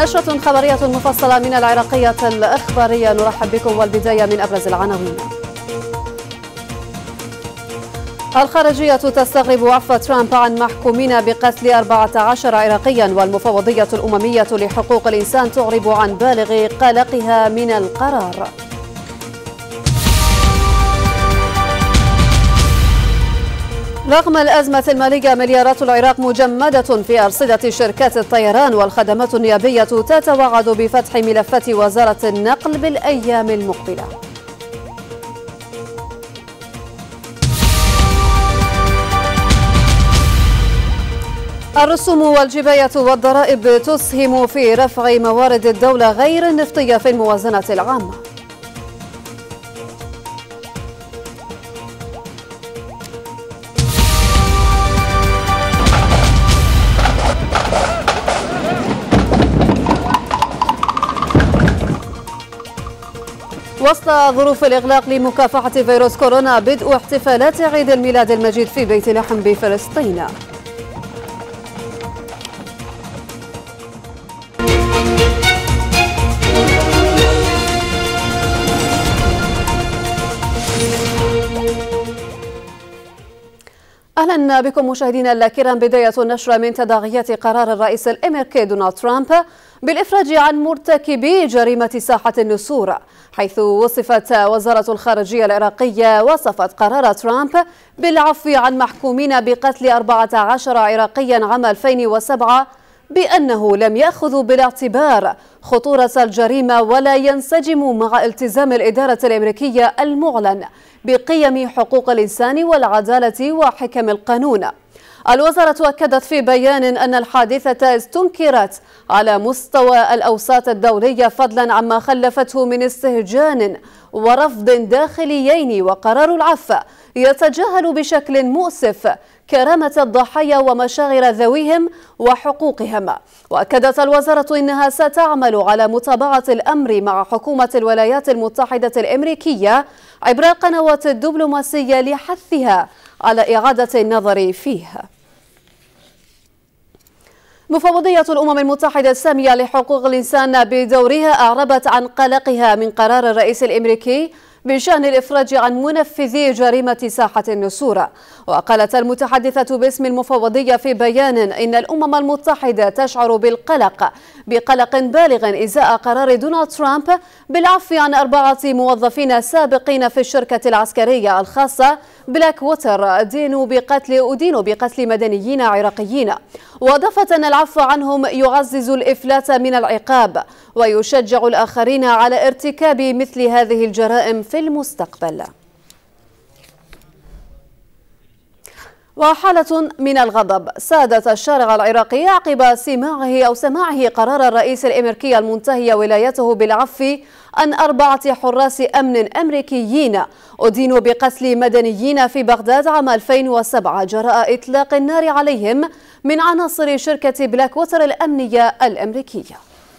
نشرة خبرية مفصلة من العراقية الإخبارية، نرحب بكم والبداية من أبرز العناوين. الخارجية تستغرب عفو ترامب عن محكومين بقتل 14 عراقيا، والمفوضية الأممية لحقوق الإنسان تعرب عن بالغ قلقها من القرار. رغم الأزمة المالية، مليارات العراق مجمدة في أرصدة شركات الطيران، والخدمات النيابية تتوعد بفتح ملفات وزارة النقل بالأيام المقبلة. الرسوم والجباية والضرائب تسهم في رفع موارد الدولة غير النفطية في الموازنة العامة. وسط ظروف الإغلاق لمكافحة فيروس كورونا، بدء احتفالات عيد الميلاد المجيد في بيت لحم بفلسطين. أهلا بكم مشاهدينا الكرام. بداية النشرة من تداعيات قرار الرئيس الأمريكي دونالد ترامب بالإفراج عن مرتكبي جريمة ساحة النسور، حيث وصفت وزارة الخارجية العراقية قرار ترامب بالعفو عن محكومين بقتل 14 عراقيا عام 2007 بأنه لم يأخذ بالاعتبار خطورة الجريمة ولا ينسجم مع التزام الإدارة الأمريكية المعلن بقيم حقوق الإنسان والعدالة وحكم القانون. الوزارة أكدت في بيان أن الحادثة استنكرت على مستوى الأوساط الدولية، فضلا عما خلفته من استهجان ورفض داخليين، وقرار العفو يتجاهل بشكل مؤسف كرامة الضحايا ومشاعر ذويهم وحقوقهم. وأكدت الوزارة أنها ستعمل على متابعة الأمر مع حكومة الولايات المتحدة الأمريكية عبر القنوات الدبلوماسية لحثها على إعادة النظر فيه. مفوضية الأمم المتحدة السامية لحقوق الإنسان بدورها أعربت عن قلقها من قرار الرئيس الأمريكي بشأن الإفراج عن منفذي جريمة ساحة النسور. وقالت المتحدثة باسم المفوضية في بيان إن الأمم المتحدة تشعر بقلق بالغ إزاء قرار دونالد ترامب بالعفو عن 4 موظفين سابقين في الشركة العسكرية الخاصة بلاك ووتر أدينوا بقتل مدنيين عراقيين. وأضافت أن العفو عنهم يعزز الإفلات من العقاب ويشجع الآخرين على ارتكاب مثل هذه الجرائم في المستقبل. وحالة من الغضب سادت الشارع العراقي عقب سماعه قرار الرئيس الأمريكي المنتهي ولايته بالعفو عن 4 حراس أمن أمريكيين أدينوا بقتل مدنيين في بغداد عام 2007 جراء إطلاق النار عليهم من عناصر شركة بلاك ووتر الأمنية الأمريكية.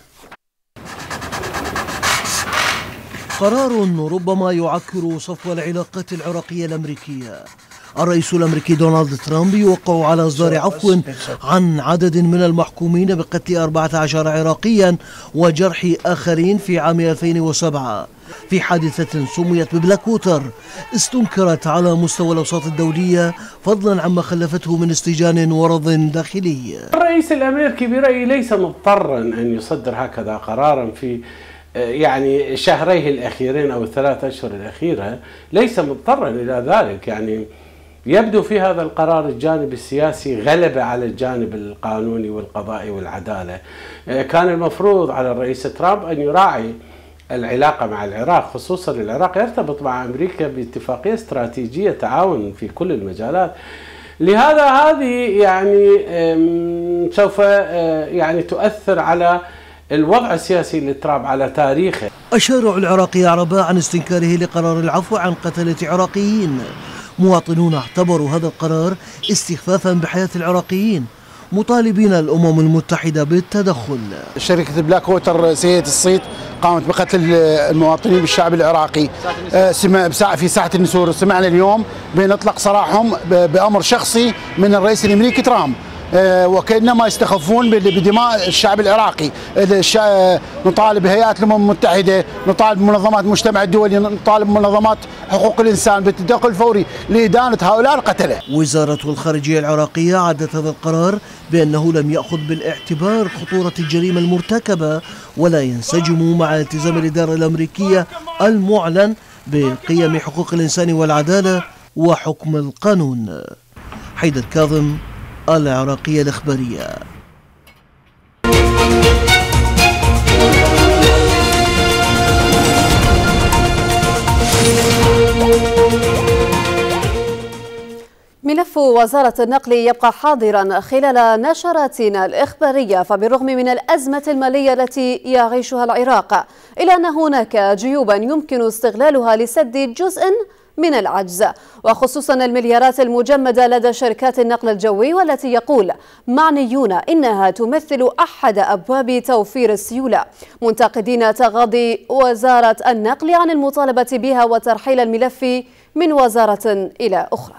قرار ربما يعكر صفو العلاقات العراقية الأمريكية. الرئيس الأمريكي دونالد ترامب يوقع على إصدار عفو عن عدد من المحكومين بقتل 14 عراقيا وجرح آخرين في عام 2007 في حادثة سميت ببلاك ووتر استنكرت على مستوى الأوساط الدولية، فضلا عما خلفته من استهجان ورفض داخلي. الرئيس الأمريكي برأيي ليس مضطرا أن يصدر هكذا قرارا في يعني شهريه الأخيرين أو ال3 أشهر الأخيرة، ليس مضطرا إلى ذلك. يعني يبدو في هذا القرار الجانب السياسي غلبة على الجانب القانوني والقضائي والعدالة. كان المفروض على الرئيس ترامب أن يراعي العلاقة مع العراق، خصوصا العراق يرتبط مع أمريكا باتفاقية استراتيجية تعاون في كل المجالات. لهذا هذه يعني سوف يعني تؤثر على الوضع السياسي لترامب على تاريخه. الشارع العراقي أعرب عن استنكاره لقرار العفو عن قتلة عراقيين. مواطنون اعتبروا هذا القرار استخفافا بحياة العراقيين، مطالبين الأمم المتحدة بالتدخل. شركة بلاك ووتر سيدة الصيد قامت بقتل المواطنين بالشعب العراقي في ساحة النسور. سمعنا اليوم بأن اطلق سراحهم بأمر شخصي من الرئيس الأمريكي ترامب. وكأنما يستخفون بدماء الشعب العراقي. نطالب هيئات الأمم المتحدة، نطالب منظمات المجتمع الدولي، نطالب منظمات حقوق الإنسان بالتدخل الفوري لإدانة هؤلاء القتلة. وزارة الخارجية العراقية عدت هذا القرار بأنه لم يأخذ بالاعتبار خطورة الجريمة المرتكبة ولا ينسجم مع التزام الإدارة الأمريكية المعلن بقيم حقوق الإنسان والعدالة وحكم القانون. حيدر كاظم، العراقية الإخبارية. ملف وزارة النقل يبقى حاضرا خلال نشراتنا الإخبارية، فبالرغم من الأزمة المالية التي يعيشها العراق إلا أن هناك جيوبا يمكن استغلالها لسد جزء من العجز، وخصوصا المليارات المجمدة لدى شركات النقل الجوي، والتي يقول معنيون إنها تمثل أحد أبواب توفير السيولة، منتقدين تغاضي وزارة النقل عن المطالبة بها وترحيل الملف من وزارة إلى أخرى.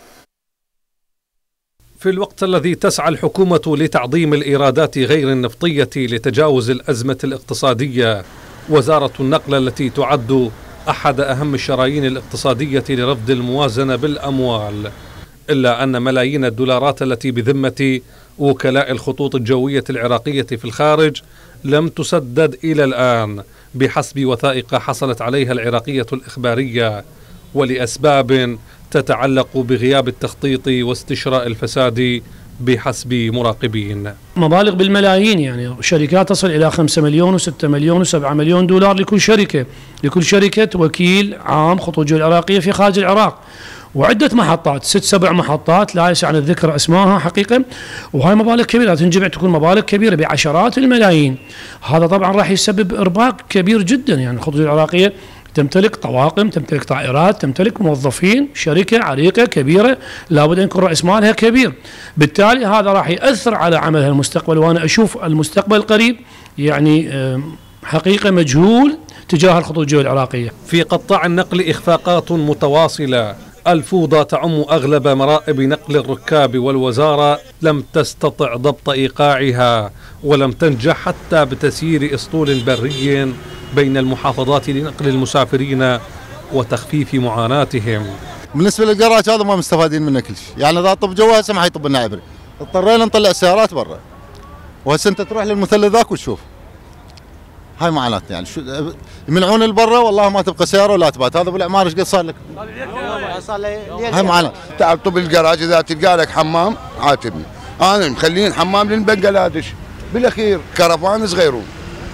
في الوقت الذي تسعى الحكومة لتعظيم الإيرادات غير النفطية لتجاوز الأزمة الاقتصادية، وزارة النقل التي تعد أحد أهم الشرايين الاقتصادية لرفض الموازنة بالأموال، إلا أن ملايين الدولارات التي بذمة وكلاء الخطوط الجوية العراقية في الخارج لم تسدد إلى الآن بحسب وثائق حصلت عليها العراقية الإخبارية، ولأسباب تتعلق بغياب التخطيط واستشراء الفساد بحسب مراقبين. مبالغ بالملايين، يعني شركات تصل إلى 5 مليون و6 مليون و7 مليون دولار لكل شركة، لكل شركة وكيل عام خطوط الجوية العراقية في خارج العراق، وعدة محطات 6-7 محطات لا يسعني الذكر أسمائها حقيقة، وهاي مبالغ كبيرة تنجمع تكون مبالغ كبيرة بعشرات الملايين. هذا طبعا راح يسبب إرباك كبير جدا، يعني الخطوط العراقية تمتلك طواقم، تمتلك طائرات، تمتلك موظفين، شركة عريقة كبيرة لابد أن يكون رأس مالها كبير، بالتالي هذا راح يأثر على عملها المستقبل. وأنا أشوف المستقبل القريب يعني حقيقة مجهول تجاه الخطوط الجوية العراقية. في قطاع النقل إخفاقات متواصلة، الفوضى تعم أغلب مرائب نقل الركاب، والوزارة لم تستطع ضبط إيقاعها، ولم تنجح حتى بتسيير أسطول بري بين المحافظات لنقل المسافرين وتخفيف معاناتهم. بالنسبة للجراج هذا ما مستفادين منه كل شيء، يعني إذا طب جوا هسه ما حيطب لنا عبري، اضطرينا نطلع السيارات برا، وهسه أنت تروح للمثلث ذاك وتشوف. هاي معاناتنا، يعني شو يمنعون البرا والله ما تبقى سيارة ولا تبات. هذا بالعمارة ايش قد صار لك؟ هاي معاناة. تعال طب الجراج اذا تلقى لك حمام عاتبني، انا مخلين حمام للبنجلاديش، بالاخير كرفان صغيرون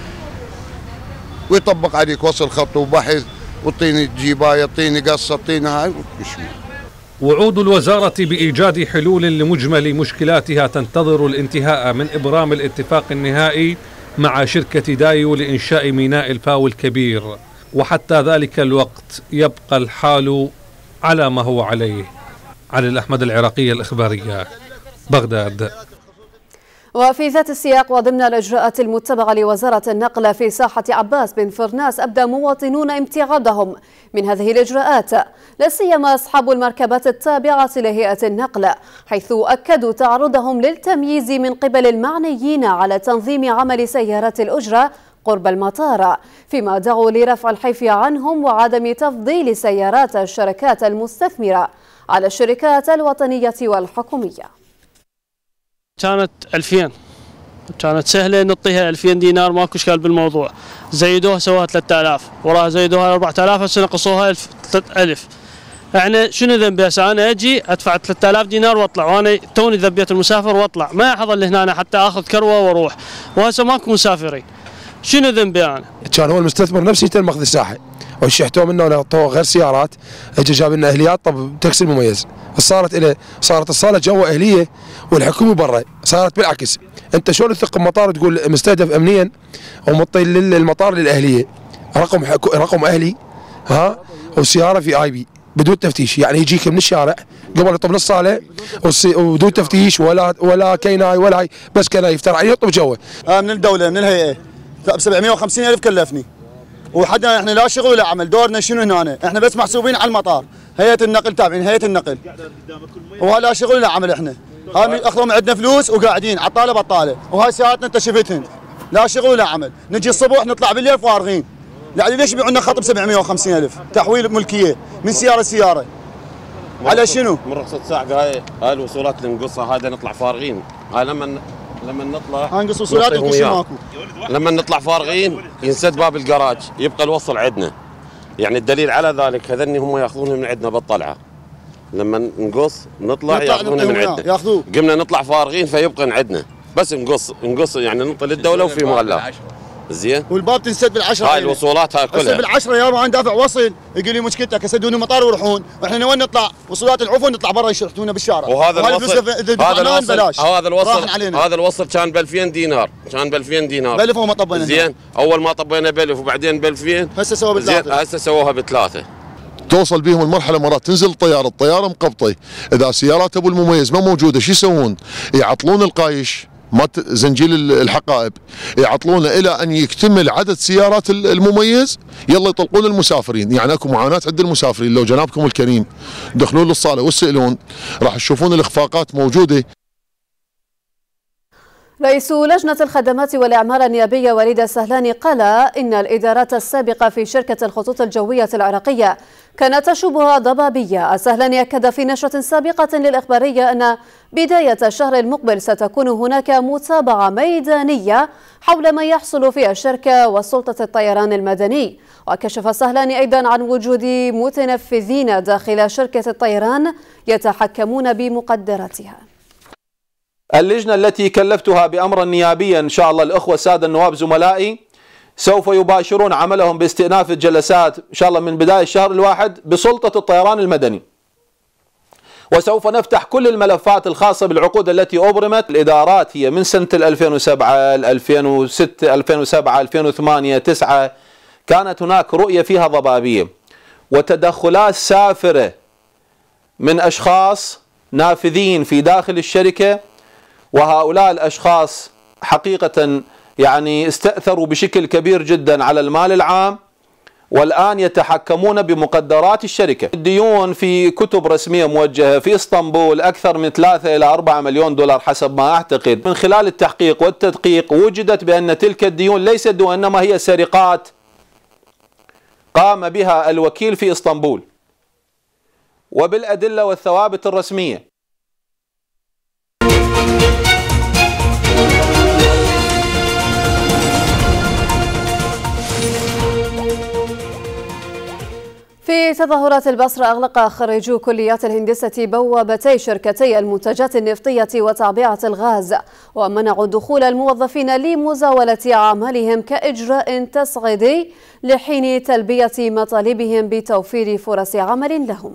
ويطبق عليك وصل خط وبحث وطيني جيبايه، طيني قصه، طيني هاي وشو. وعود الوزارة بإيجاد حلول لمجمل مشكلاتها تنتظر الانتهاء من إبرام الاتفاق النهائي مع شركة دايو لإنشاء ميناء الفاو الكبير، وحتى ذلك الوقت يبقى الحال على ما هو عليه. علي الأحمد، العراقية الإخبارية، بغداد. وفي ذات السياق وضمن الإجراءات المتبعة لوزارة النقل في ساحة عباس بن فرناس، أبدى مواطنون امتعاضهم من هذه الإجراءات، لا سيما أصحاب المركبات التابعة لهيئة النقل، حيث أكدوا تعرضهم للتمييز من قبل المعنيين على تنظيم عمل سيارات الأجرة قرب المطار، فيما دعوا لرفع الحيف عنهم وعدم تفضيل سيارات الشركات المستثمرة على الشركات الوطنية والحكومية. كانت 2000 كانت سهله نعطيها 2000 دينار، ماكو اشكال بالموضوع. زيدوها سواها 3000، وراها زيدوها 4000، هسه نقصوها 3000. احنا شنو ذنبي هسه؟ انا اجي ادفع 3000 دينار واطلع، وانا توني ذبيت المسافر واطلع، ما احضل هنا حتى اخذ كروه واروح، وهسه ماكو مسافرين. شنو ذنبي انا؟ كان هو المستثمر نفسه يتم اخذ الساحه، وشحتوه منه ونعطوه غير سيارات، اجى جاب لنا اهليات. طب تاكسي المميز صارت الصاله جوا اهليه والحكومه برا، صارت بالعكس. انت شلون تثق بمطار تقول مستهدف امنيا ومطي للمطار للاهليه رقم اهلي، ها، وسياره في اي بي بدون تفتيش، يعني يجيك من الشارع قبل يطب للصاله وبدون تفتيش ولا كيناي ولا هاي، بس كيناي يفتر عليه يطب جوا. من الدوله من الهيئه ب 750,000 كلفني، وحدنا احنا لا شغل ولا عمل. دورنا شنو هنا؟ احنا بس محسوبين على المطار، هيئه النقل تابعين هيئه النقل، ولا شغل ولا عمل احنا. هاي اخذوا عندنا فلوس وقاعدين عطاله بطاله، وهاي سيارتنا انت شفتهن لا شغل ولا عمل، نجي الصبح نطلع بالليل فارغين. يعني ليش يبيعوا لنا خط ب 750,000 تحويل ملكيه من سياره لسياره؟ على شنو؟ من رخصة ساعة هاي الوصولات اللي نقصها هذا نطلع فارغين، هاي لما نطلع هاي نقص وصولات وكل شيء ماكو. لما نطلع فارغين ينسد باب الجراج، يبقى الوصل عندنا. يعني الدليل على ذلك هذني هم ياخذونها من عندنا بالطلعه. لما نقص نطلع ياخذونها من عندنا. قمنا نطلع فارغين فيبقى عندنا، بس نقص يعني ننطي للدوله وفي مغلاق. زين والباب تنسد بالعشره. هاي الوصولات هاي كلها بالعشره يا ما دافع وصل يقول لي مشكلتك يسدون المطار ويروحون، واحنا وين نطلع؟ وصولات العفو نطلع برا يشحتونا بالشارع. وهذا الوصل كان ب 2000 دينار، كان ب 2000 دينار. ب1000 وما طبينا. زين اول ما طبينا ب1000 وبعدين ب 2000 هسه سووها بثلاثه. هسه سووها بثلاثه. توصل بهم المرحله مرات تنزل الطياره مقبطه، اذا سيارات ابو المميز ما موجوده شو يسوون؟ يعطلون القايش مات زنجيل الحقائب، يعطلونه الى ان يكتمل عدد سيارات المميز، يلا يطلقون المسافرين. يعني اكو معاناه عند المسافرين. لو جنابكم الكريم دخلون للصاله واسالون راح تشوفون الاخفاقات موجوده. رئيس لجنة الخدمات والإعمار النيابية وليد السهلاني قال إن الإدارات السابقة في شركة الخطوط الجوية العراقية كانت تشوبها ضبابية. السهلاني أكد في نشرة سابقة للإخبارية أن بداية الشهر المقبل ستكون هناك متابعة ميدانية حول ما يحصل في الشركة وسلطة الطيران المدني. وكشف السهلاني أيضا عن وجود متنفذين داخل شركة الطيران يتحكمون بمقدراتها. اللجنة التي كلفتها بأمر نيابيا إن شاء الله الأخوة السادة النواب زملائي سوف يباشرون عملهم باستئناف الجلسات إن شاء الله من بداية الشهر الواحد بسلطة الطيران المدني، وسوف نفتح كل الملفات الخاصة بالعقود التي أبرمت. الإدارات هي من سنة 2007 2006 2007 2008 2009 كانت هناك رؤية فيها ضبابية وتدخلات سافرة من أشخاص نافذين في داخل الشركة، وهؤلاء الأشخاص حقيقة يعني استأثروا بشكل كبير جدا على المال العام، والآن يتحكمون بمقدرات الشركة. الديون في كتب رسمية موجهة في اسطنبول أكثر من 3 إلى 4 مليون دولار حسب ما أعتقد. من خلال التحقيق والتدقيق وجدت بأن تلك الديون ليست ديون إنما هي سرقات قام بها الوكيل في اسطنبول وبالأدلة والثوابت الرسمية. في تظاهرات البصرة أغلق خريجو كليات الهندسة بوابتي شركتي المنتجات النفطية وتعبئة الغاز، ومنعوا دخول الموظفين لمزاولة أعمالهم كإجراء تصعيدي لحين تلبية مطالبهم بتوفير فرص عمل لهم.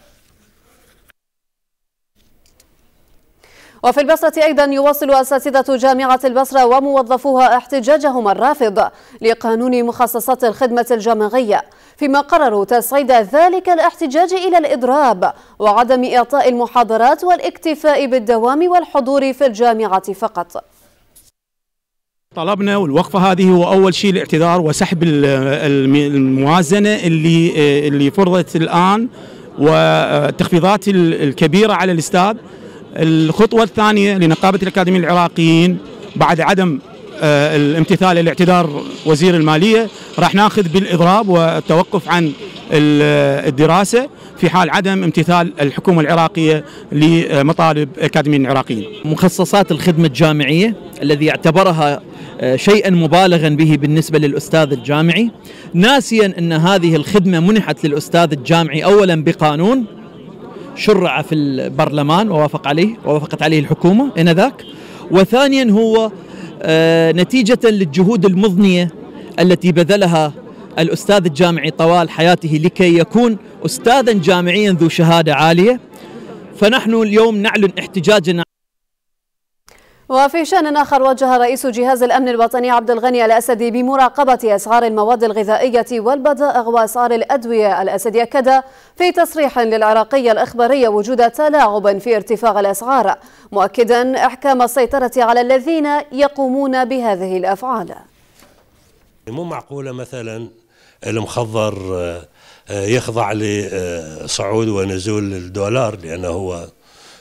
وفي البصرة أيضا يواصل أساتذة جامعة البصرة وموظفوها احتجاجهم الرافض لقانون مخصصات الخدمة الجامعية، فيما قرروا تصعيد ذلك الاحتجاج إلى الإضراب وعدم إعطاء المحاضرات والاكتفاء بالدوام والحضور في الجامعة فقط. طلبنا والوقفة هذه هو أول شيء الاعتذار وسحب الموازنة اللي فرضت الآن والتخفيضات الكبيرة على الأستاذ. الخطوة الثانية لنقابة الأكاديميين العراقيين بعد عدم الامتثال لاعتذار وزير المالية راح ناخذ بالإضراب والتوقف عن الدراسة في حال عدم امتثال الحكومة العراقية لمطالب الأكاديميين العراقيين. مخصصات الخدمة الجامعية الذي اعتبرها شيئا مبالغا به بالنسبة للأستاذ الجامعي، ناسيا أن هذه الخدمة منحت للأستاذ الجامعي أولا بقانون شرع في البرلمان ووافقت عليه الحكومة آنذاك، وثانيا هو نتيجة للجهود المضنية التي بذلها الأستاذ الجامعي طوال حياته لكي يكون أستاذا جامعيا ذو شهادة عالية. فنحن اليوم نعلن احتجاجنا. وفي شأن آخر، وجه رئيس جهاز الأمن الوطني عبد الغني الأسدي بمراقبة أسعار المواد الغذائية والبضائع وأسعار الأدوية. الأسدي أكد في تصريح للعراقية الإخبارية وجود تلاعب في ارتفاع الأسعار، مؤكدا إحكام السيطرة على الذين يقومون بهذه الأفعال. مو معقولة مثلا المخضر يخضع لصعود ونزول الدولار، لأنه هو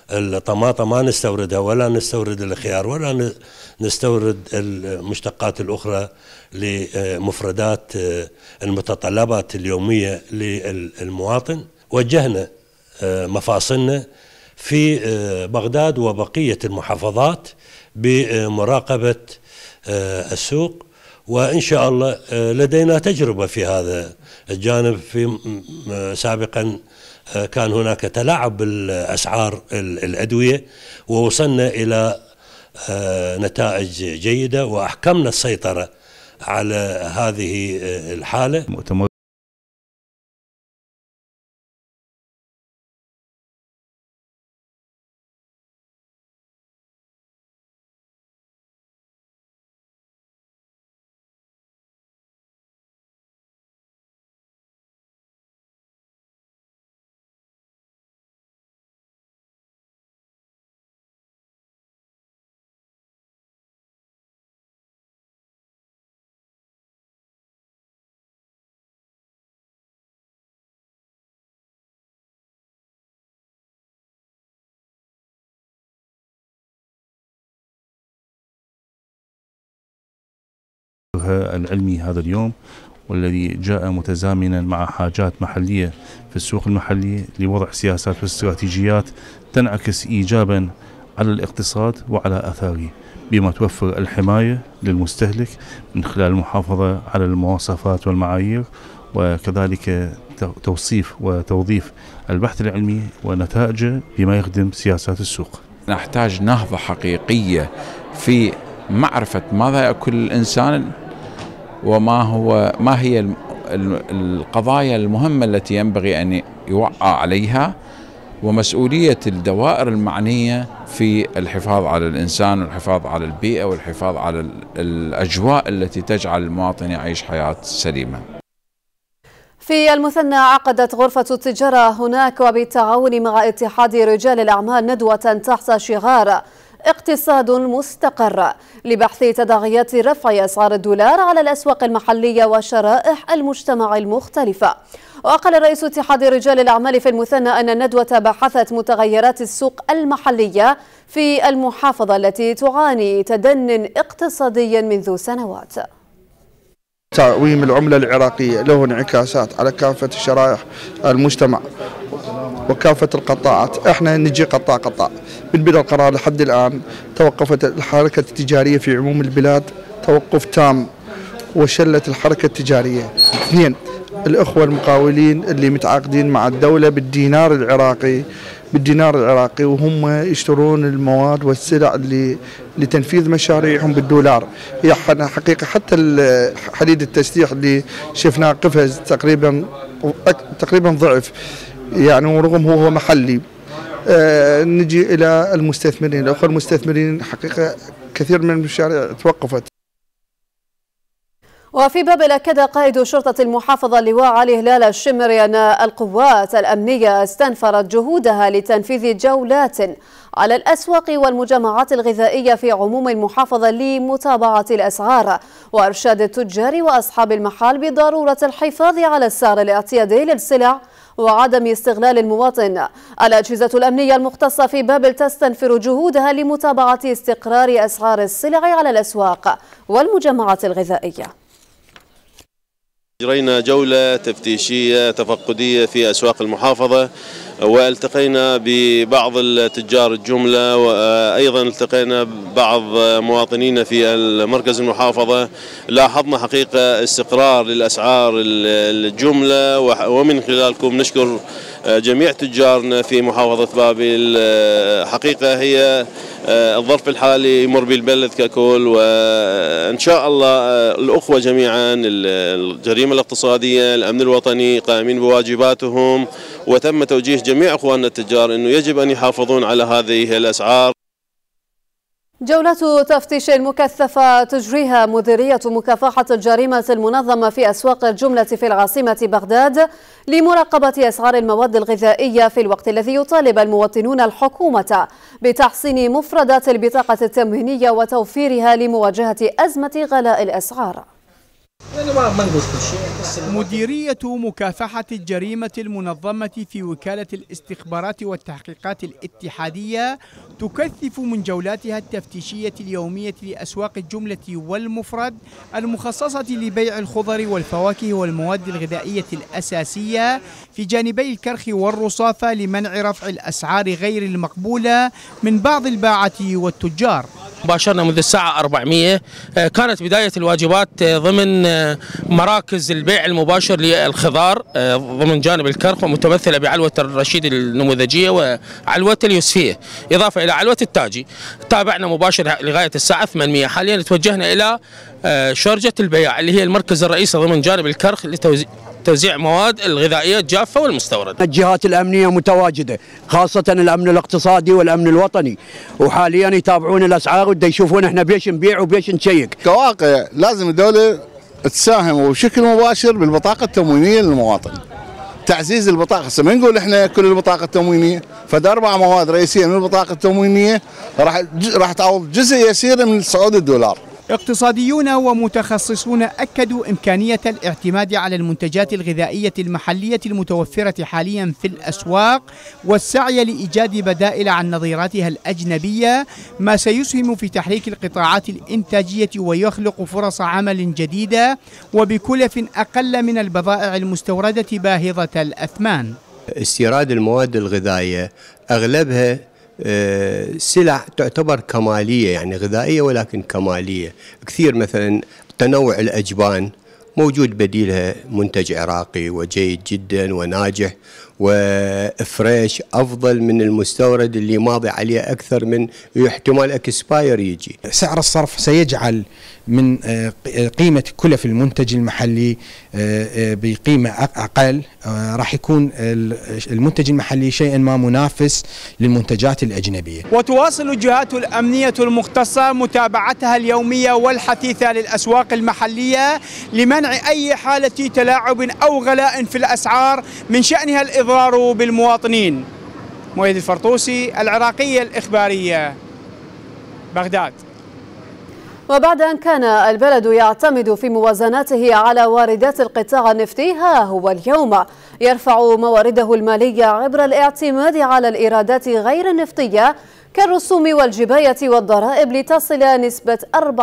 الطماطم ما نستوردها، ولا نستورد الخيار، ولا نستورد المشتقات الأخرى لمفردات المتطلبات اليومية للمواطن. وجهنا مفاصلنا في بغداد وبقية المحافظات بمراقبة السوق، وإن شاء الله لدينا تجربة في هذا الجانب. في سابقا كان هناك تلاعب بالأسعار الأدوية، ووصلنا إلى نتائج جيدة، وأحكمنا السيطرة على هذه الحالة. العلمي هذا اليوم، والذي جاء متزامنا مع حاجات محلية في السوق المحلي لوضع سياسات واستراتيجيات تنعكس إيجابا على الاقتصاد وعلى أثاره، بما توفر الحماية للمستهلك من خلال المحافظة على المواصفات والمعايير، وكذلك توصيف وتوظيف البحث العلمي ونتائجه بما يخدم سياسات السوق. نحتاج نهضة حقيقية في معرفة ماذا يأكل الإنسان، ما هي القضايا المهمة التي ينبغي أن يوعى عليها، ومسؤولية الدوائر المعنية في الحفاظ على الإنسان والحفاظ على البيئة والحفاظ على الأجواء التي تجعل المواطن يعيش حياة سليمة. في المثنى عقدت غرفة التجارة هناك وبالتعاون مع اتحاد رجال الأعمال ندوة تحت شعار اقتصاد مستقر لبحث تداعيات رفع أسعار الدولار على الأسواق المحلية وشرائح المجتمع المختلفة. وقال رئيس اتحاد رجال الأعمال في المثنى أن الندوة بحثت متغيرات السوق المحلية في المحافظة التي تعاني تدن اقتصاديا منذ سنوات. تعويم العملة العراقية له انعكاسات على كافة شرائح المجتمع وكافة القطاعات. احنا نجي قطاع من بدء القرار لحد الآن توقفت الحركة التجارية في عموم البلاد توقف تام، وشلت الحركة التجارية. اثنين، الأخوة المقاولين اللي متعاقدين مع الدولة بالدينار العراقي وهم يشترون المواد والسلع اللي لتنفيذ مشاريعهم بالدولار. هي حقيقة حتى حديد التسليح اللي شفناه قفز تقريبا ضعف يعني، ورغم هو محلي. نجي إلى المستثمرين، الأخوة المستثمرين حقيقة كثير من المشاريع توقفت. وفي بابل أكد قائد شرطة المحافظة اللواء علي هلال الشمري أن القوات الأمنية استنفرت جهودها لتنفيذ جولات على الأسواق والمجمعات الغذائية في عموم المحافظة لمتابعة الأسعار وإرشاد التجار وأصحاب المحال بضرورة الحفاظ على السعر الاعتيادي للسلع وعدم استغلال المواطن. الأجهزة الأمنية المختصة في بابل تستنفر جهودها لمتابعة استقرار أسعار السلع على الأسواق والمجمعات الغذائية. أجرينا جولة تفتيشية تفقدية في أسواق المحافظة، والتقينا ببعض التجار الجملة، وأيضا التقينا ببعض مواطنين في مركز المحافظة. لاحظنا حقيقة استقرار للأسعار الجملة، ومن خلالكم نشكر جميع تجارنا في محافظة بابل. حقيقة هي الظرف الحالي يمر بالبلد ككل، وإن شاء الله الأخوة جميعا الجريمة الاقتصادية الأمن الوطني قائمين بواجباتهم، وتم توجيه جميع أخواننا التجار أنه يجب أن يحافظون على هذه الأسعار. جولات تفتيش مكثفة تجريها مديرية مكافحة الجريمة المنظمة في أسواق الجملة في العاصمة بغداد لمراقبة أسعار المواد الغذائية، في الوقت الذي يطالب المواطنون الحكومة بتحسين مفردات البطاقة التموينية وتوفيرها لمواجهة أزمة غلاء الأسعار. مديرية مكافحة الجريمة المنظمة في وكالة الاستخبارات والتحقيقات الاتحادية تكثف من جولاتها التفتيشية اليومية لأسواق الجملة والمفرد المخصصة لبيع الخضر والفواكه والمواد الغذائية الأساسية في جانبي الكرخ والرصافة لمنع رفع الأسعار غير المقبولة من بعض الباعة والتجار. باشرنا منذ الساعة 400 كانت بداية الواجبات ضمن مراكز البيع المباشر للخضار ضمن جانب الكرخ ومتمثلة بعلوة الرشيد النموذجية وعلوة اليوسفية إضافة إلى علوة التاجي. تابعنا مباشر لغاية الساعة 800. حاليا توجهنا إلى شرجة البياع اللي هي المركز الرئيسي ضمن جانب الكرخ لتوزيع مواد الغذائية الجافة والمستوردة. الجهات الأمنية متواجدة خاصة الأمن الاقتصادي والأمن الوطني، وحاليا يتابعون الأسعار ودا يشوفون احنا بيش نبيع وبيش نشيك. كواقع لازم الدولة تساهم بشكل مباشر بالبطاقة التموينية للمواطن. تعزيز البطاقة، ما نقول احنا كل البطاقة التموينية، فده 4 مواد رئيسية من البطاقة التموينية راح تعوض جزء يسير من صعود الدولار. اقتصاديون ومتخصصون أكدوا إمكانية الاعتماد على المنتجات الغذائية المحلية المتوفرة حاليا في الأسواق والسعي لإيجاد بدائل عن نظيراتها الأجنبية، ما سيسهم في تحريك القطاعات الإنتاجية ويخلق فرص عمل جديدة وبكلف أقل من البضائع المستوردة باهظة الأثمان. استيراد المواد الغذائية أغلبها سلع تعتبر كمالية، يعني غذائية ولكن كمالية كثير. مثلا تنوع الأجبان موجود بديلها منتج عراقي وجيد جدا وناجح وفريش أفضل من المستورد اللي ماضي عليه أكثر من احتمال اكسباير يجي. سعر الصرف سيجعل من قيمة كلف المنتج المحلي بقيمة أقل، راح يكون المنتج المحلي شيئا ما منافس للمنتجات الأجنبية. وتواصل الجهات الأمنية المختصة متابعتها اليومية والحثيثة للأسواق المحلية لمنع أي حالة تلاعب أو غلاء في الأسعار من شأنها الإضرار بالمواطنين. مؤيد الفرطوسي، العراقية الإخبارية، بغداد. وبعد أن كان البلد يعتمد في موازناته على واردات القطاع النفطي، ها هو اليوم يرفع موارده المالية عبر الاعتماد على الإيرادات غير النفطية كالرسوم والجباية والضرائب لتصل نسبة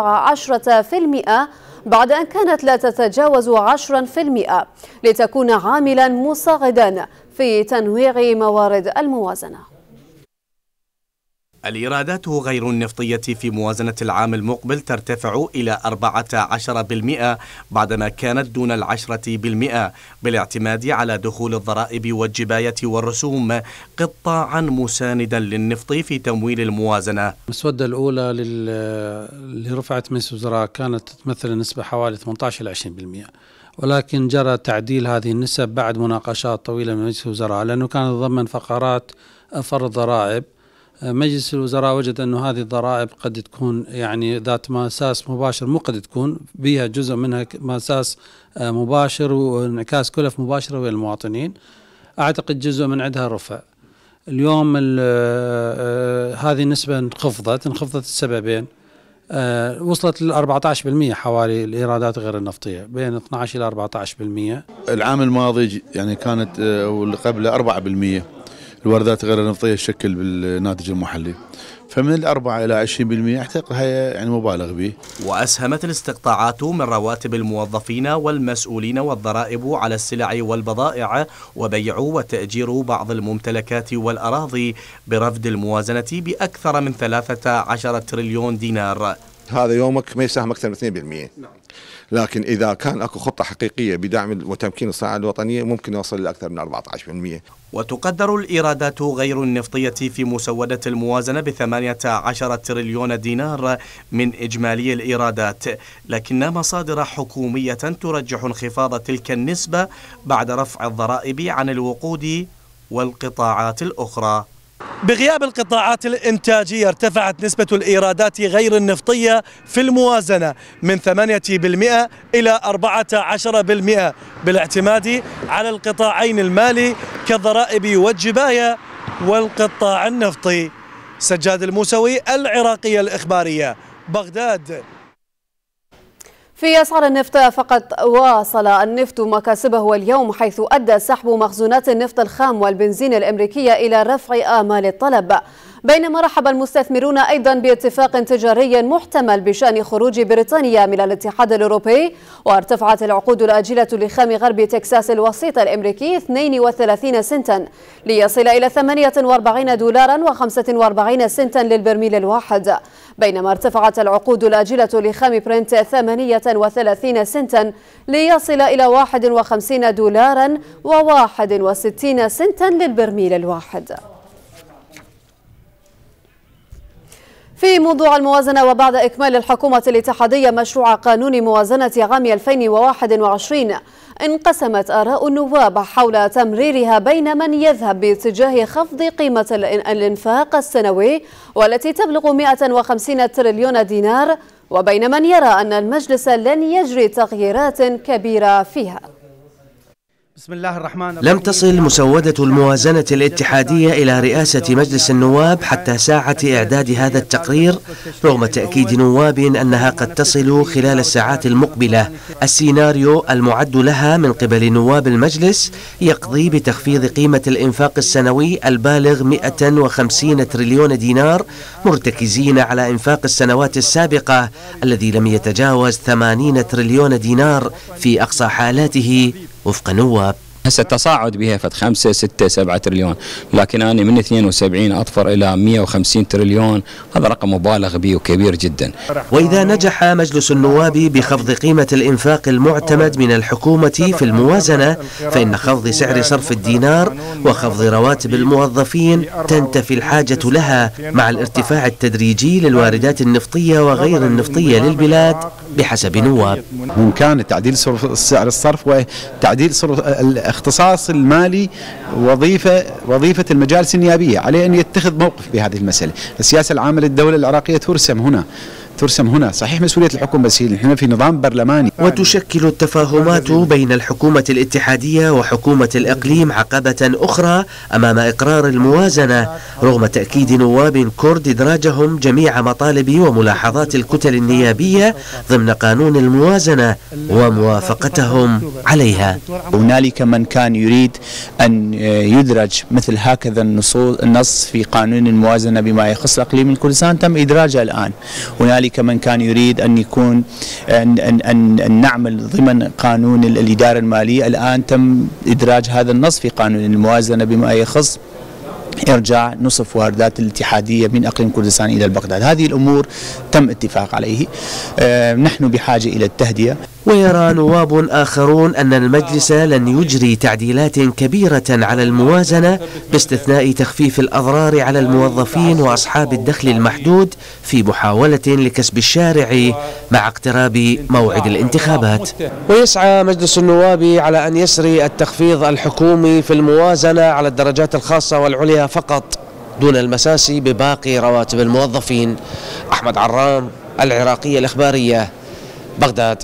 14% بعد أن كانت لا تتجاوز 10%، لتكون عاملا مساعدا في تنويع موارد الموازنة. الإيرادات غير النفطية في موازنة العام المقبل ترتفع إلى 14% بعدما كانت دون 10%، بالاعتماد على دخول الضرائب والجباية والرسوم قطاعا مساندا للنفط في تمويل الموازنة. المسودة الأولى اللي رفعت مجلس الوزراء كانت تمثل نسبة حوالي 18 إلى 20%، ولكن جرى تعديل هذه النسب بعد مناقشات طويلة من مجلس الوزراء، لأنه كان ضمن فقرات فرض ضرائب. مجلس الوزراء وجد أنه هذه الضرائب قد تكون يعني ذات مساس مباشر، مو قد تكون بها جزء منها مساس مباشر وانعكاس كلف مباشرة ويا المواطنين. أعتقد جزء من عندها رفع. اليوم هذه النسبة انخفضت السببين. وصلت ل 14% حوالي الإيرادات غير النفطية، بين 12 إلى 14%. العام الماضي يعني كانت واللي قبله 4% الواردات غير النفطية تشكل بالناتج المحلي، فمن 4 إلى 20% أعتقد هي يعني مبالغ به. وأسهمت الاستقطاعات من رواتب الموظفين والمسؤولين والضرائب على السلع والبضائع وبيع وتأجير بعض الممتلكات والأراضي برفد الموازنة بأكثر من 13 تريليون دينار. هذا يومك ما يساهم أكثر من 2%. لكن إذا كان أكو خطة حقيقية بدعم وتمكين الصناعة الوطنية ممكن يوصل لأكثر من 14%. وتقدر الإيرادات غير النفطية في مسودة الموازنة ب18 تريليون دينار من إجمالي الإيرادات، لكن مصادر حكومية ترجح انخفاض تلك النسبة بعد رفع الضرائب عن الوقود والقطاعات الأخرى. بغياب القطاعات الإنتاجية ارتفعت نسبة الإيرادات غير النفطية في الموازنة من 8% إلى 14% بالاعتماد على القطاعين المالي كالضرائب والجباية والقطاع النفطي. سجاد الموسوي، العراقية الإخبارية، بغداد. في في أسعار النفط فقد واصل النفط مكاسبه اليوم، حيث أدى سحب مخزونات النفط الخام والبنزين الأمريكية إلى رفع آمال الطلب، بينما رحب المستثمرون أيضا باتفاق تجاري محتمل بشأن خروج بريطانيا من الاتحاد الأوروبي. وارتفعت العقود الآجلة لخام غرب تكساس الوسيط الأمريكي 32 سنتا ليصل إلى $48.45 للبرميل الواحد، بينما ارتفعت العقود الآجلة لخام برنت 38 سنتا ليصل إلى $51.61 للبرميل الواحد. في موضوع الموازنة، وبعد إكمال الحكومة الاتحادية مشروع قانون موازنة عام 2021، انقسمت آراء النواب حول تمريرها بين من يذهب باتجاه خفض قيمة الإنفاق السنوي والتي تبلغ 150 تريليون دينار، وبين من يرى أن المجلس لن يجري تغييرات كبيرة فيها. بسم الله الرحمن الرحيم. لم تصل مسودة الموازنة الاتحادية إلى رئاسة مجلس النواب حتى ساعة إعداد هذا التقرير، رغم تأكيد نواب أنها قد تصل خلال الساعات المقبلة. السيناريو المعد لها من قبل نواب المجلس يقضي بتخفيض قيمة الإنفاق السنوي البالغ 150 تريليون دينار، مرتكزين على إنفاق السنوات السابقة الذي لم يتجاوز 80 تريليون دينار في أقصى حالاته وفق نواب. هسه التصاعد بها فد 5 6 7 تريليون، لكن أنا من 72 أطفر إلى 150 تريليون، هذا رقم مبالغ به وكبير جدا. وإذا نجح مجلس النواب بخفض قيمة الإنفاق المعتمد من الحكومة في الموازنة، فإن خفض سعر صرف الدينار وخفض رواتب الموظفين تنتفي الحاجة لها، مع الارتفاع التدريجي للواردات النفطية وغير النفطية للبلاد بحسب نواب. بإمكان تعديل سعر الصرف وتعديل الاختصاص المالي وظيفة المجالس النيابية، عليه أن يتخذ موقف بهذه المسألة. السياسة العامة للدولة العراقية ترسم هنا، صحيح مسؤولية الحكومة، بس نحن في نظام برلماني. وتشكل التفاهمات بين الحكومة الاتحادية وحكومة الإقليم عقبة أخرى أمام إقرار الموازنة، رغم تأكيد نواب كرد إدراجهم جميع مطالب وملاحظات الكتل النيابية ضمن قانون الموازنة وموافقتهم عليها. هنالك من كان يريد أن يدرج مثل هكذا النص في قانون الموازنة بما يخص الإقليم الكردستان، تم إدراجه الآن. هنالك من كان يريد أن يكون أن نعمل ضمن قانون الإدارة المالية، الآن تم إدراج هذا النص في قانون الموازنة بما يخص إرجاع نصف واردات الاتحادية من أقليم كردستان إلى البغداد. هذه الأمور تم اتفاق عليه. نحن بحاجة إلى التهدئة. ويرى نواب آخرون أن المجلس لن يجري تعديلات كبيرة على الموازنة باستثناء تخفيف الأضرار على الموظفين وأصحاب الدخل المحدود في محاولة لكسب الشارع مع اقتراب موعد الانتخابات. ويسعى مجلس النواب على أن يسري التخفيض الحكومي في الموازنة على الدرجات الخاصة والعليا فقط، دون المساس بباقي رواتب الموظفين. أحمد عرام، العراقية الإخبارية، بغداد.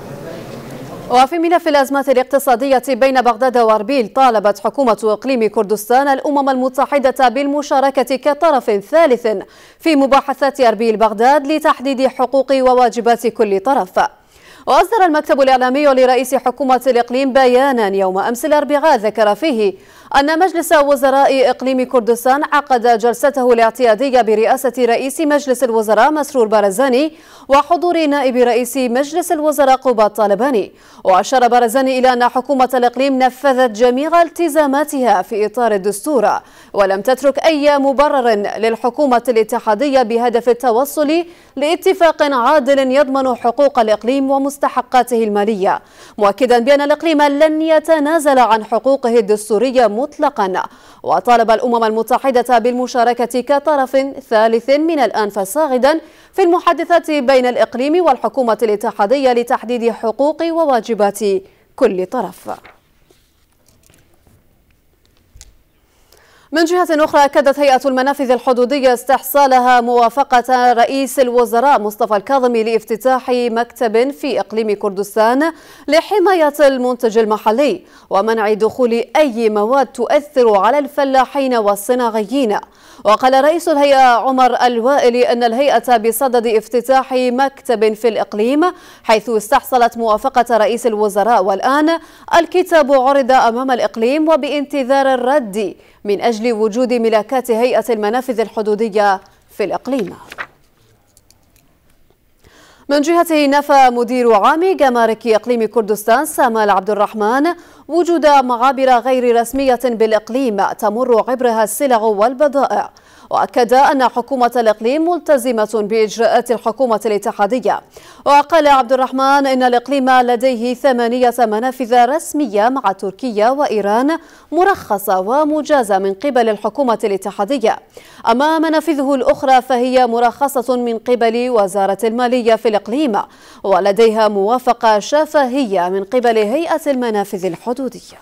وفي ملف الأزمات الاقتصادية بين بغداد وأربيل، طالبت حكومة إقليم كردستان الأمم المتحدة بالمشاركة كطرف ثالث في مباحثات أربيل بغداد لتحديد حقوق وواجبات كل طرف. وأصدر المكتب الإعلامي لرئيس حكومة الإقليم بيانا يوم أمس الأربعاء ذكر فيه أن مجلس وزراء إقليم كردستان عقد جلسته الاعتيادية برئاسة رئيس مجلس الوزراء مسرور بارزاني وحضور نائب رئيس مجلس الوزراء قباد طالباني. وأشار بارزاني إلى أن حكومة الإقليم نفذت جميع التزاماتها في إطار الدستور، ولم تترك أي مبرر للحكومة الاتحادية بهدف التوصل لاتفاق عادل يضمن حقوق الإقليم ومستحقاته المالية، مؤكدا بأن الإقليم لن يتنازل عن حقوقه الدستورية مطلقا. وطالب الأمم المتحدة بالمشاركة كطرف ثالث من الآن فصاعدا في المحادثات بين الإقليم والحكومة الاتحادية لتحديد حقوق وواجبات كل طرف. من جهة أخرى أكدت هيئة المنافذ الحدودية استحصالها موافقة رئيس الوزراء مصطفى الكاظمي لافتتاح مكتب في إقليم كردستان لحماية المنتج المحلي ومنع دخول أي مواد تؤثر على الفلاحين والصناعيين. وقال رئيس الهيئة عمر الوائلي أن الهيئة بصدد افتتاح مكتب في الإقليم حيث استحصلت موافقة رئيس الوزراء، والآن الكتاب عرض أمام الإقليم وبانتظار الرد من أجل وجود ملاكات هيئة المنافذ الحدودية في الإقليم. من جهته نفى مدير عام جمارك إقليم كردستان سامال عبد الرحمن وجود معابر غير رسمية بالإقليم تمر عبرها السلع والبضائع، وأكد أن حكومة الإقليم ملتزمة بإجراءات الحكومة الاتحادية. وقال عبد الرحمن إن الإقليم لديه 8 منافذ رسمية مع تركيا وإيران مرخصة ومجازة من قبل الحكومة الاتحادية، أما منافذه الأخرى فهي مرخصة من قبل وزارة المالية في الإقليم ولديها موافقة شفهية من قبل هيئة المنافذ الحدودية.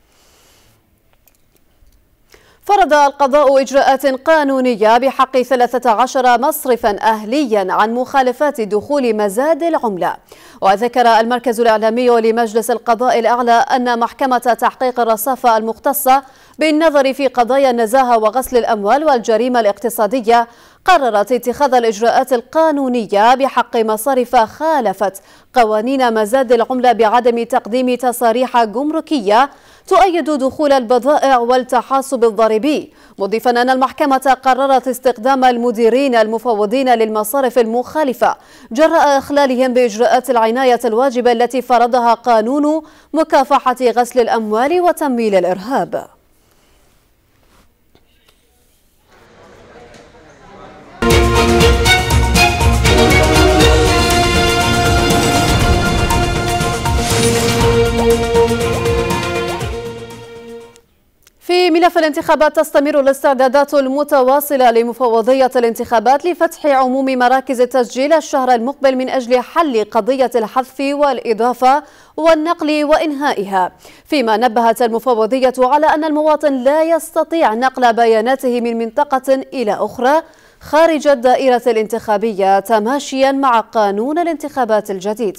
فرض القضاء إجراءات قانونية بحق 13 مصرفا أهليا عن مخالفات دخول مزاد العملة. وذكر المركز الإعلامي لمجلس القضاء الأعلى أن محكمة تحقيق الرصافة المختصة بالنظر في قضايا النزاهة وغسل الأموال والجريمة الاقتصادية قررت اتخاذ الإجراءات القانونية بحق مصارف خالفت قوانين مزاد العملة بعدم تقديم تصاريح جمركية تؤيد دخول البضائع والتحاسب الضريبي، مضيفا أن المحكمة قررت استقدام المديرين المفوضين للمصارف المخالفة جراء إخلالهم بإجراءات العناية الواجبة التي فرضها قانون مكافحة غسل الأموال وتمويل الإرهاب. في ملف الانتخابات تستمر الاستعدادات المتواصلة لمفوضية الانتخابات لفتح عموم مراكز التسجيل الشهر المقبل من أجل حل قضية الحذف والإضافة والنقل وإنهائها، فيما نبهت المفوضية على أن المواطن لا يستطيع نقل بياناته من منطقة إلى أخرى خارج الدائرة الانتخابية تماشيا مع قانون الانتخابات الجديد.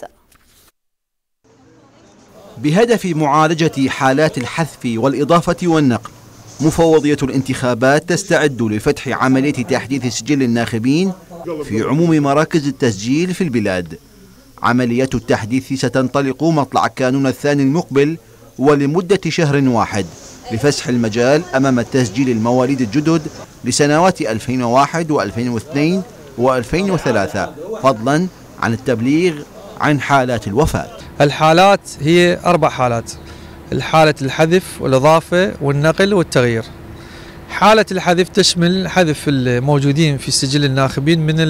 بهدف معالجة حالات الحذف والإضافة والنقل، مفوضية الانتخابات تستعد لفتح عملية تحديث سجل الناخبين في عموم مراكز التسجيل في البلاد. عملية التحديث ستنطلق مطلع كانون الثاني المقبل ولمدة شهر واحد لفسح المجال أمام تسجيل المواليد الجدد لسنوات 2001 و2002 و2003، فضلا عن التبليغ عن حالات الوفاة. الحالات هي 4 حالات: الحالة الحذف والإضافة والنقل والتغيير. حالة الحذف تشمل حذف الموجودين في سجل الناخبين من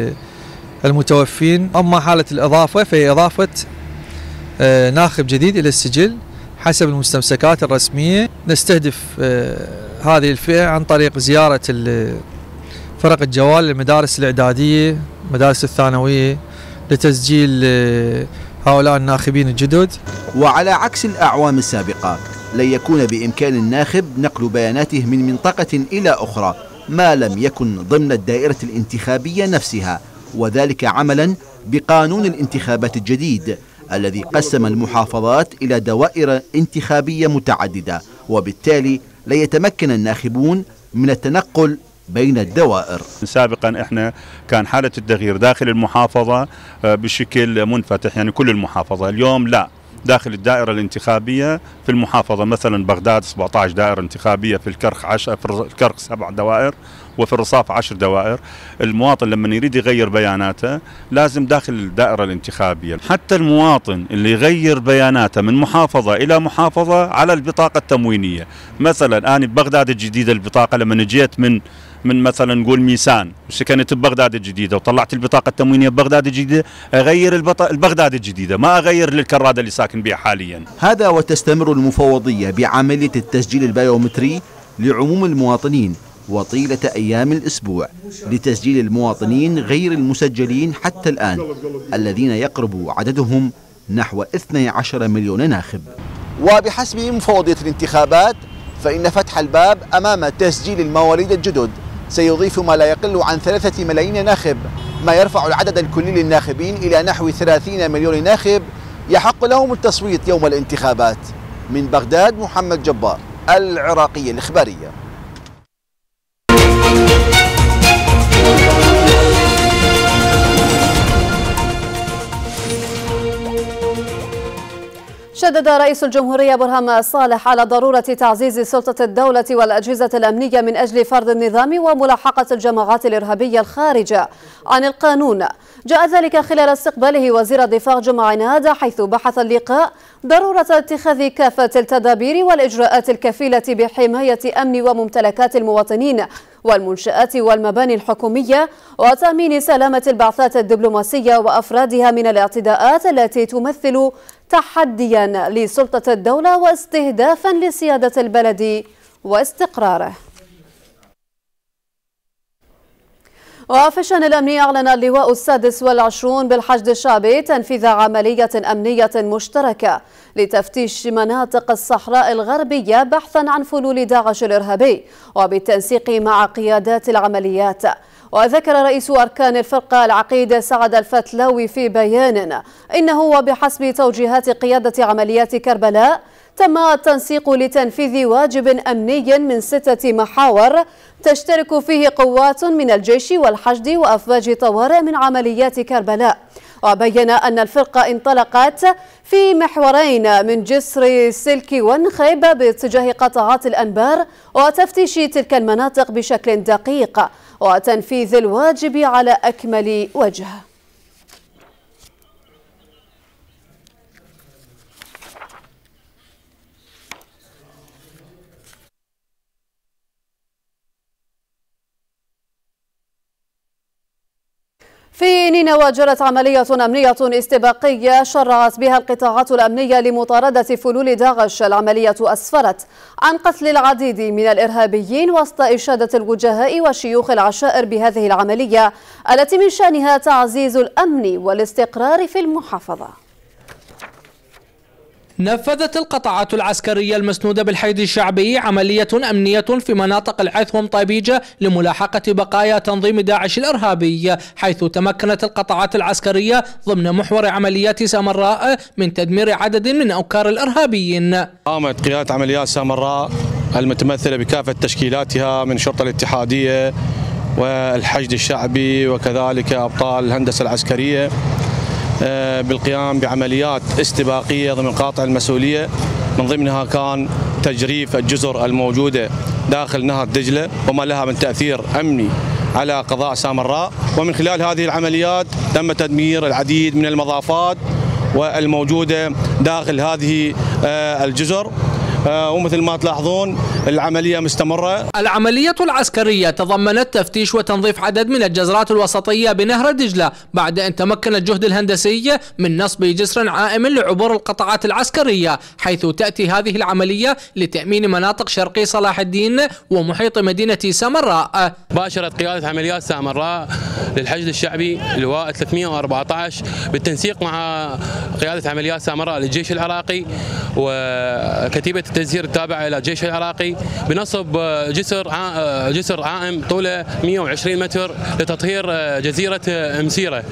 المتوفين، أما حالة الإضافة فهي إضافة ناخب جديد إلى السجل حسب المستمسكات الرسمية. نستهدف هذه الفئة عن طريق زيارة فرق الجوال للمدارس الإعدادية المدارس الثانوية لتسجيل هؤلاء الناخبين الجدد. وعلى عكس الأعوام السابقة لن يكون بإمكان الناخب نقل بياناته من منطقة إلى أخرى ما لم يكن ضمن الدائرة الانتخابية نفسها، وذلك عملا بقانون الانتخابات الجديد الذي قسم المحافظات إلى دوائر انتخابية متعددة، وبالتالي لا يتمكن الناخبون من التنقل بين الدوائر. سابقا احنا كان حالة التغيير داخل المحافظة بشكل منفتح، يعني كل المحافظة. اليوم لا، داخل الدائرة الانتخابية في المحافظة مثلا بغداد 17 دائرة انتخابية، في الكرخ 10، في الكرخ 7 دوائر، وفي الرصاف 10 دوائر. المواطن لما يريد يغير بياناته لازم داخل الدائرة الانتخابية. حتى المواطن اللي يغير بياناته من محافظة إلى محافظة على البطاقة التموينية، مثلا أنا ببغداد الجديدة البطاقة لما جيت من مثلا نقول ميسان وسكنت ببغداد الجديدة وطلعت البطاقة التموينية ببغداد الجديدة، أغير البغداد الجديدة، ما أغير للكرادة اللي ساكن بها حاليا. هذا وتستمر المفوضية بعملية التسجيل البيومتري لعموم المواطنين وطيلة أيام الأسبوع لتسجيل المواطنين غير المسجلين حتى الآن الذين يقرب عددهم نحو 12 مليون ناخب. وبحسب مفوضية الانتخابات فإن فتح الباب أمام تسجيل المواليد الجدد سيضيف ما لا يقل عن 3 ملايين ناخب، ما يرفع العدد الكلي للناخبين إلى نحو 30 مليون ناخب يحق لهم التصويت يوم الانتخابات. من بغداد محمد جبار، العراقية الإخبارية. شدد رئيس الجمهورية برهام صالح على ضرورة تعزيز سلطة الدولة والأجهزة الأمنية من أجل فرض النظام وملاحقة الجماعات الإرهابية الخارجة عن القانون. جاء ذلك خلال استقباله وزير الدفاع جمع عناد، حيث بحث اللقاء ضرورة اتخاذ كافة التدابير والإجراءات الكفيلة بحماية أمن وممتلكات المواطنين والمنشآت والمباني الحكومية، وتأمين سلامة البعثات الدبلوماسية وأفرادها من الاعتداءات التي تمثل تحديا لسلطة الدولة واستهدافا لسيادة البلد واستقراره. وفي الشأن الأمني أعلن اللواء السادس والعشرون بالحشد الشعبي تنفيذ عملية أمنية مشتركة لتفتيش مناطق الصحراء الغربية بحثا عن فلول داعش الإرهابي وبالتنسيق مع قيادات العمليات. وذكر رئيس أركان الفرقة العقيد سعد الفتلاوي في بيان إنه وبحسب توجيهات قيادة عمليات كربلاء تم التنسيق لتنفيذ واجب أمني من 6 محاور تشترك فيه قوات من الجيش والحشد وأفواج طوارئ من عمليات كربلاء. وبين أن الفرقة انطلقت في محورين من جسر سلك ونخيب باتجاه قطاعات الأنبار وتفتيش تلك المناطق بشكل دقيق وتنفيذ الواجب على أكمل وجه. في نينوى جرت عملية أمنية استباقية شرعت بها القطاعات الأمنية لمطاردة فلول داعش. العملية أسفرت عن قتل العديد من الإرهابيين وسط إشادة الوجهاء وشيوخ العشائر بهذه العملية التي من شأنها تعزيز الأمن والاستقرار في المحافظة. نفذت القطاعات العسكرية المسنودة بالحشد الشعبي عملية أمنية في مناطق العث ومطيبيجة لملاحقة بقايا تنظيم داعش الإرهابي، حيث تمكنت القطاعات العسكرية ضمن محور عمليات سامراء من تدمير عدد من أوكار الإرهابيين. قامت قيادة عمليات سامراء المتمثلة بكافة تشكيلاتها من الشرطة الاتحادية والحشد الشعبي وكذلك أبطال الهندسة العسكرية بالقيام بعمليات استباقية ضمن قاطع المسؤولية، من ضمنها كان تجريف الجزر الموجودة داخل نهر دجلة وما لها من تأثير أمني على قضاء سامراء. ومن خلال هذه العمليات تم تدمير العديد من المضافات والموجودة داخل هذه الجزر، ومثل ما تلاحظون العملية مستمرة. العملية العسكرية تضمنت تفتيش وتنظيف عدد من الجزرات الوسطية بنهر دجلة بعد أن تمكن الجهد الهندسي من نصب جسر عائم لعبور القطاعات العسكرية، حيث تأتي هذه العملية لتأمين مناطق شرقي صلاح الدين ومحيط مدينة سامراء. باشرت قيادة عمليات سامراء للحشد الشعبي اللواء 314 بالتنسيق مع قيادة عمليات سامراء للجيش العراقي وكتيبة التزهير التابعة إلى الجيش العراقي بنصب جسر عائم طوله 120 متر لتطهير جزيرة مسيرة،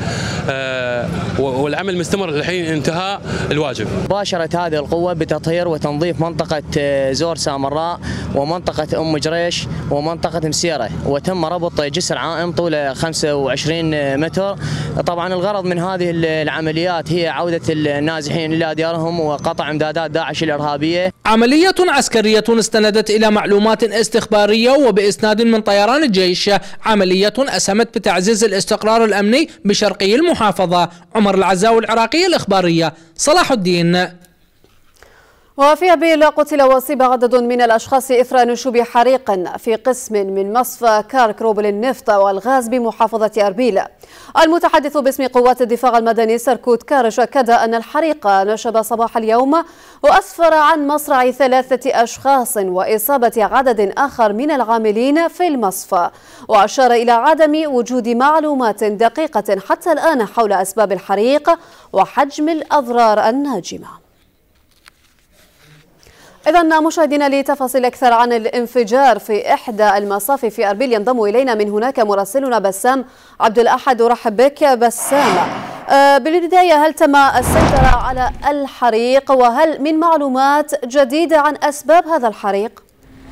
والعمل مستمر لحين انتهاء الواجب. باشرت هذه القوة بتطهير وتنظيف منطقة زور سامراء ومنطقة أم جريش ومنطقة مسيرة، وتم ربط جسر عائم طوله 25 متر. طبعا الغرض من هذه العمليات هي عودة النازحين إلى ديارهم وقطع امدادات داعش الإرهابية. عملية عسكرية استندت إلى معلومات استخبارية وبإسناد من طيران الجيش، عملية أسهمت بتعزيز الاستقرار الأمني بشرقي المحافظة. عمر العزاوي، العراقية الإخبارية، صلاح الدين. وفي أربيل قتل وأصيب عدد من الأشخاص إثر نشوب حريق في قسم من مصفى كاركروب للنفط والغاز بمحافظة أربيل. المتحدث باسم قوات الدفاع المدني سركوت كارش أكد أن الحريق نشب صباح اليوم وأسفر عن مصرع 3 أشخاص وإصابة عدد آخر من العاملين في المصفى، وأشار إلى عدم وجود معلومات دقيقة حتى الآن حول أسباب الحريق وحجم الأضرار الناجمة. إذا مشاهدينا لتفاصيل أكثر عن الانفجار في إحدى المصافي في أربيل ينضم إلينا من هناك مراسلنا بسام عبد الأحد. أرحب بك بسام. بالبداية، هل تم السيطرة على الحريق وهل من معلومات جديدة عن أسباب هذا الحريق؟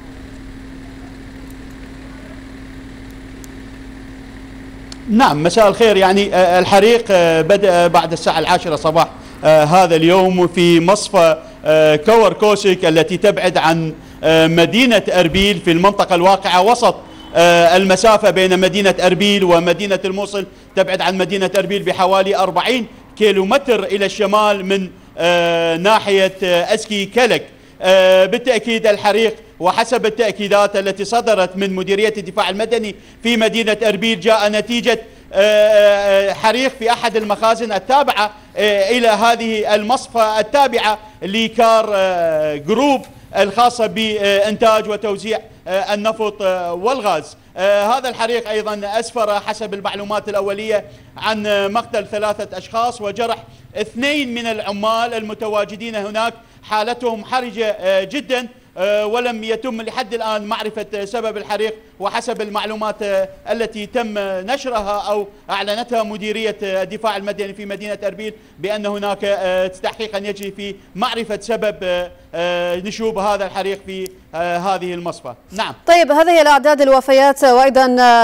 نعم، مساء الخير. يعني الحريق بدأ بعد الساعة 10 صباح هذا اليوم في مصفى كور كوسك التي تبعد عن مدينة أربيل في المنطقة الواقعة وسط المسافة بين مدينة أربيل ومدينة الموصل. تبعد عن مدينة أربيل بحوالي 40 كيلومتر إلى الشمال من ناحية أسكي كلك. بالتأكيد الحريق وحسب التأكيدات التي صدرت من مديرية الدفاع المدني في مدينة أربيل جاء نتيجة حريق في أحد المخازن التابعة إلى هذه المصفى التابعة لكار جروب الخاصة بإنتاج وتوزيع النفط والغاز. هذا الحريق أيضا أسفر حسب المعلومات الأولية عن مقتل 3 أشخاص وجرح 2 من العمال المتواجدين هناك. حالتهم حرجة جدا ولم يتم لحد الآن معرفة سبب الحريق. وحسب المعلومات التي تم نشرها أو أعلنتها مديرية الدفاع المدني في مدينة أربيل بأن هناك تحقيقا يجري في معرفة سبب نشوب هذا الحريق في هذه المصفى. نعم. طيب، هذه الأعداد الوفيات وأيضا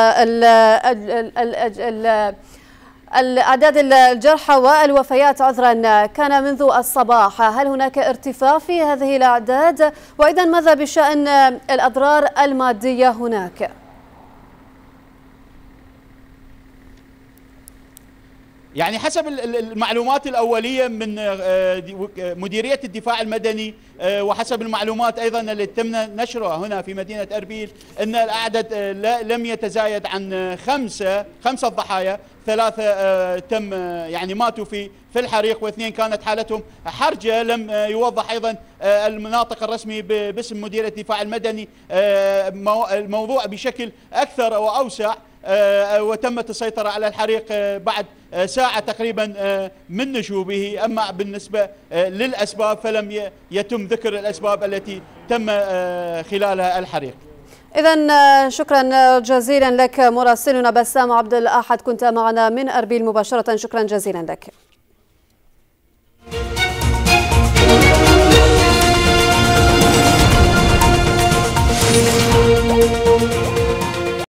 الأعداد الجرحى والوفيات عذرا كان منذ الصباح، هل هناك ارتفاع في هذه الأعداد؟ وأيضا ماذا بشأن الأضرار المادية هناك؟ يعني حسب المعلومات الأولية من مديرية الدفاع المدني وحسب المعلومات أيضا اللي تم نشرها هنا في مدينة أربيل أن العدد لم يتزايد عن 5 ضحايا. 3 تم يعني ماتوا في الحريق و2 كانت حالتهم حرجة. لم يوضح أيضا المناطق الرسمي باسم مديرية الدفاع المدني الموضوع بشكل أكثر وأوسع. وتمت السيطرة على الحريق بعد ساعة تقريبا من نشوبه. أما بالنسبة للأسباب فلم يتم ذكر الأسباب التي تم خلالها الحريق. إذن شكرا جزيلا لك مراسلنا بسام عبد الأحد، كنت معنا من أربيل مباشرة. شكرا جزيلا لك.